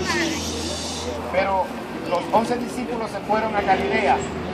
Pero los 11 discípulos se fueron a Galilea,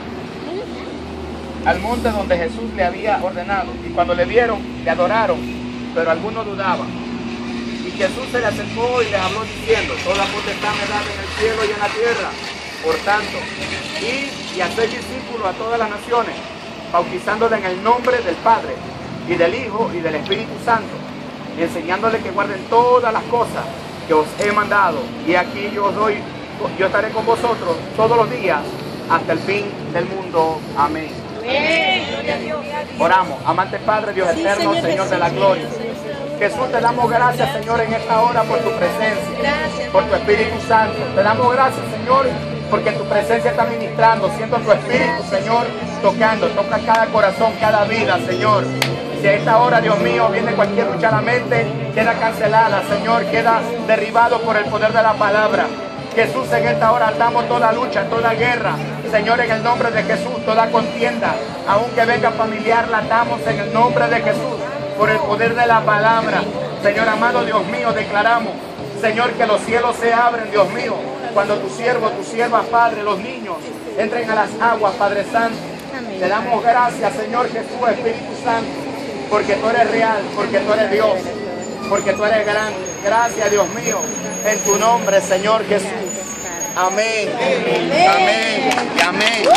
al monte donde Jesús le había ordenado. Y cuando le vieron, le adoraron, pero algunos dudaban. Y Jesús se le acercó y les habló diciendo: toda potestad me da en el cielo y en la tierra. Por tanto, id y haced discípulos a todas las naciones, bautizándoles en el nombre del Padre, y del Hijo, y del Espíritu Santo, y enseñándoles que guarden todas las cosas que os he mandado. Y aquí yo estaré con vosotros todos los días, hasta el fin del mundo. Amén. Oramos. Amante Padre, Dios eterno, Señor de la gloria, Jesús, te damos gracias, Señor, en esta hora por tu presencia, por tu Espíritu Santo. Te damos gracias, Señor, porque tu presencia está ministrando. Siento tu Espíritu, Señor, tocando. Toca cada corazón, cada vida, Señor. Si a esta hora, Dios mío, viene cualquier lucha a la mente, queda cancelada, Señor, queda derribado por el poder de la palabra. Jesús, en esta hora atamos toda lucha, toda guerra, Señor, en el nombre de Jesús, toda contienda, aunque venga familiar, la atamos en el nombre de Jesús, por el poder de la palabra. Señor amado, Dios mío, declaramos, Señor, que los cielos se abren, Dios mío, cuando tu siervo, tu sierva, Padre, los niños entren a las aguas, Padre Santo. Te damos gracias, Señor Jesús, Espíritu Santo, porque tú eres real, porque tú eres Dios, porque tú eres grande. Gracias, Dios mío, en tu nombre, Señor Jesús. Amén. Amén. Y amén.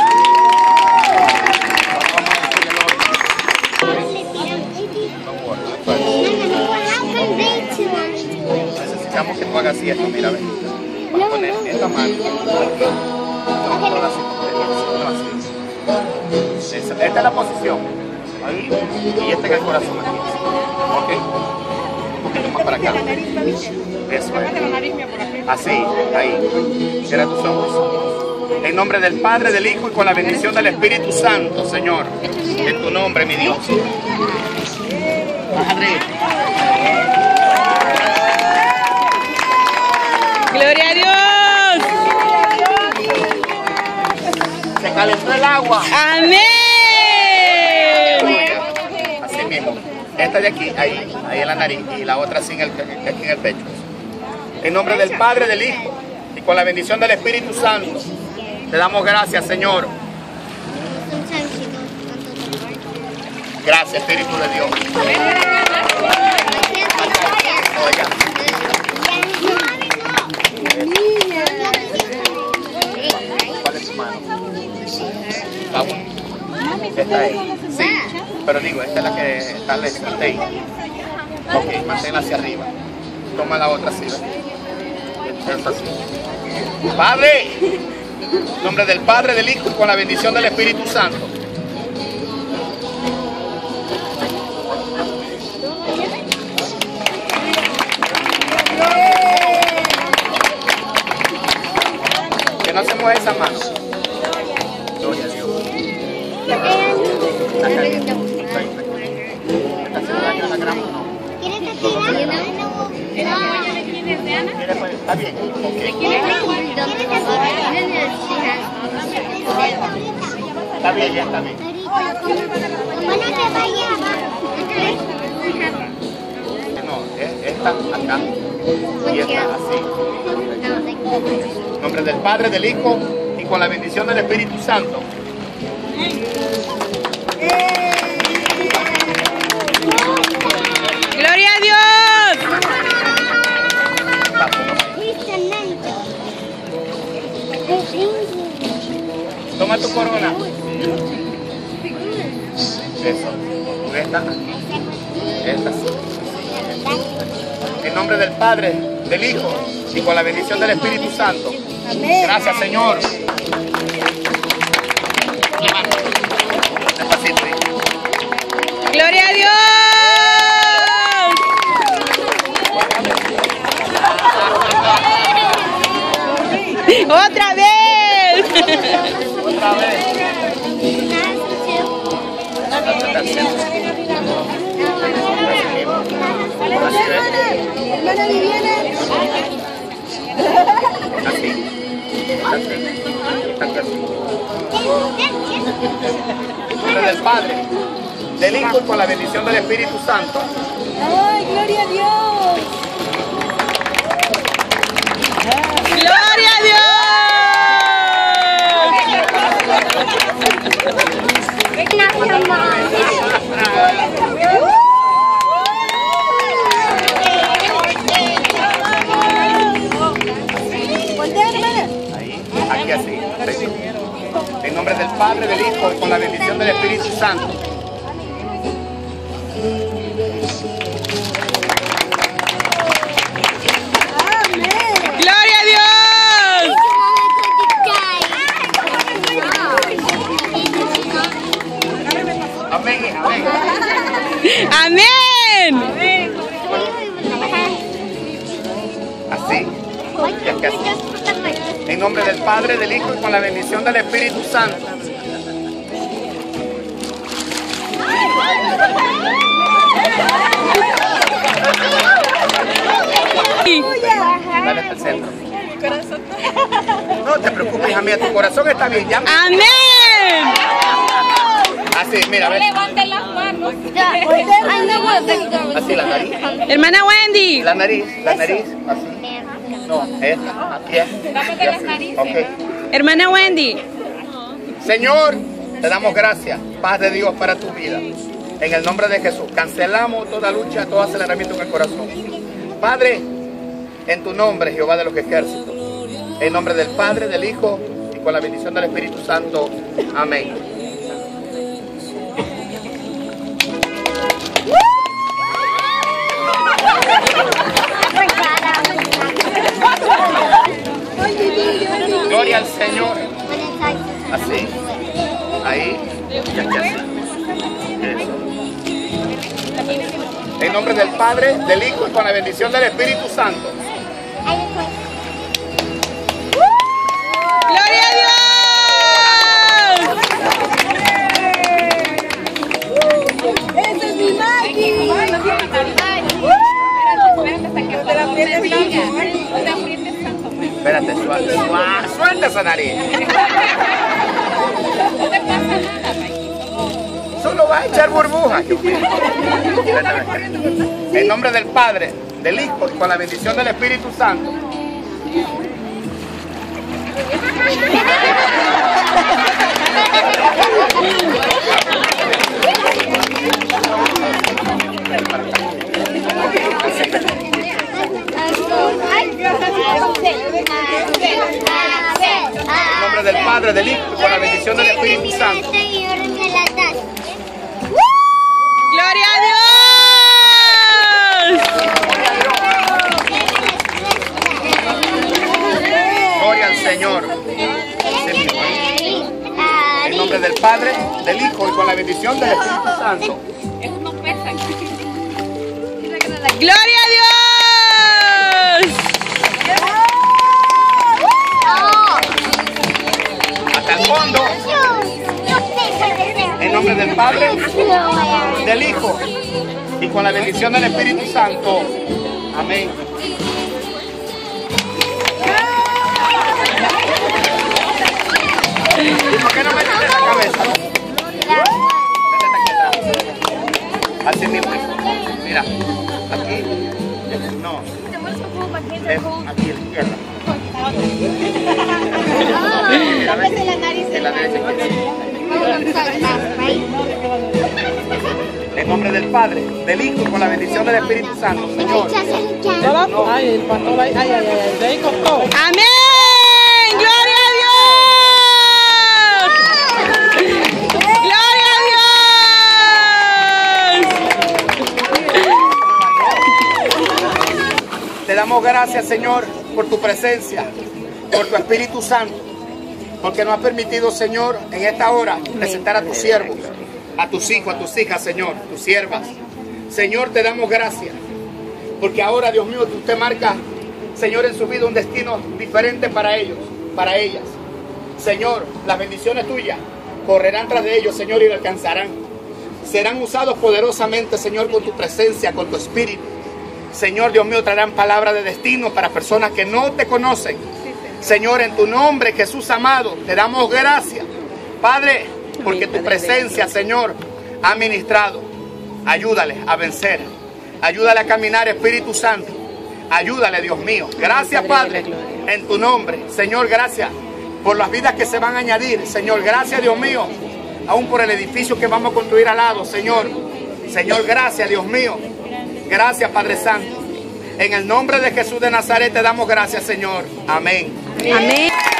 Necesitamos que tú hagas esto, mira, ven. Vas a poner esta mano. Esta es la posición. Ahí. Y esta en el corazón aquí. Ok. Un poquito más para acá. Eso es. Así, ahí. Cierra tus ojos. En nombre del Padre, del Hijo y con la bendición del Espíritu Santo, Señor. En tu nombre, mi Dios. Padre. ¡Gloria a Dios! Se calentó el agua. ¡Amén! Así mismo. Esta de aquí, ahí en la nariz, y la otra así aquí en el pecho. En nombre del Padre, del Hijo y con la bendición del Espíritu Santo, te damos gracias, Señor. Gracias, Espíritu de Dios. ¿Cuál es tu mano? Está bueno. Está ahí. Sí, pero digo, esta es la que está ahí. Ok, manténla hacia arriba. Toma la otra así, ¿ves? Esta así. Padre, en nombre del Padre, del Hijo y con la bendición del Espíritu Santo. Que no se mueva esa mano. Gloria a Dios. Está caliente. ¿Está haciendo daño a la grama o no? Está bien. Está bien, ya está bien. No, esta acá y esta así. En nombre del Padre, del Hijo y con la bendición del Espíritu Santo. ¡Gloria a Dios! Toma tu corona. Eso. Esta aquí. Esta sí. En nombre del Padre, del Hijo y con la bendición del Espíritu Santo. Gracias, Señor. Despacito. ¡Gloria a Dios! ¡Otra vez! Otra vez. Hermana Viviana. Así. En nombre del Padre, del Hijo y con la bendición del Espíritu Santo. ¡Ay, gloria a Dios! Aquí así. En nombre del Padre, del Hijo y con la bendición del Espíritu Santo. ¡Gloria a Dios! Amén, amén. ¡Amén! Así. Y aquí así. En nombre del Padre, del Hijo y con la bendición del Espíritu Santo. Dale hasta el centro. No te preocupes, hija mía, tu corazón está bien. ¿Ya? ¡Amén! Así, mira, ven. Levanten las manos. Así la nariz. Hermana Wendy. La nariz, así. No, esta, aquí. Tápate las narices. Ok. Hermana Wendy. Señor, te damos gracias, paz de Dios para tu vida. En el nombre de Jesús, cancelamos toda lucha, todo aceleramiento en el corazón. Padre, en tu nombre, Jehová de los ejércitos. En nombre del Padre, del Hijo y con la bendición del Espíritu Santo. Amén. Gloria al Señor. Así. Ahí. Y aquí así. Eso. En nombre del Padre, del Hijo y con la bendición del Espíritu Santo. ¡Gloria a Dios! ¡Esa es mi Maggie! Espérate, suelta. Suelta esa nariz. No te pasa nada, Solo va a echar burbujas. En nombre del Padre, del Hijo y con la bendición del Espíritu Santo. En nombre del Padre, del Hijo y con la bendición del Espíritu Santo. ¡Gloria a Dios! Gloria al Señor. En nombre del Padre, del Hijo y con la bendición del Espíritu Santo. Eso no pesa. ¡Gloria a Dios! Hasta el fondo. En nombre del Padre, del Hijo y con la bendición del Espíritu Santo. Amén. ¿Y por qué no me metes la cabeza? Métete aquí atrás. Así mismo. Mira, aquí. No. Es aquí a la izquierda. Mira, ven. En la derecha. En nombre del Padre, del Hijo, con la bendición del Espíritu Santo, Señor. Ay, el pastor, ay, de ahí costó. ¡Amén! ¡Gloria a Dios! ¡Gloria a Dios! Te damos gracias, Señor, por tu presencia, por tu Espíritu Santo, porque nos has permitido, Señor, en esta hora presentar a tus siervos, a tus hijos, a tus hijas, Señor, tus siervas. Señor, te damos gracias, porque ahora, Dios mío, tú te marcas, Señor, en su vida un destino diferente para ellos, para ellas. Señor, las bendiciones tuyas correrán tras de ellos, Señor, y lo alcanzarán. Serán usados poderosamente, Señor, con tu presencia, con tu espíritu. Señor, Dios mío, traerán palabras de destino para personas que no te conocen. Señor, en tu nombre, Jesús amado, te damos gracias, Padre, porque tu presencia, Señor, ha ministrado. Ayúdale a vencer. Ayúdale a caminar, Espíritu Santo. Ayúdale, Dios mío. Gracias, Padre, en tu nombre. Señor, gracias por las vidas que se van a añadir. Señor, gracias, Dios mío. aún por el edificio que vamos a construir al lado, Señor. Señor, gracias, Dios mío. Gracias, Padre Santo. En el nombre de Jesús de Nazaret te damos gracias, Señor. Amén. Amén.